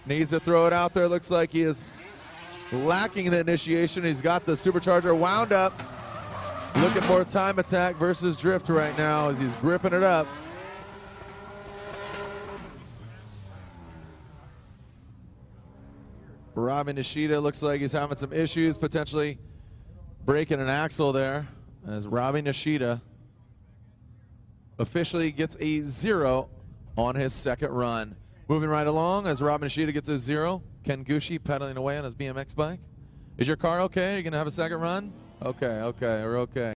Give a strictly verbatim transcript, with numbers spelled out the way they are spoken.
Needs to throw it out there. Looks like he is lacking the initiation. He's got the supercharger wound up. Looking for time attack versus drift right now as he's gripping it up. Robbie Nishida looks like he's having some issues, potentially breaking an axle there, as Robbie Nishida officially gets a zero on his second run. Moving right along as Robbie Nishida gets a zero. Ken Gucci pedaling away on his B M X bike. Is your car okay? Are you going to have a second run? Okay, okay, we're okay.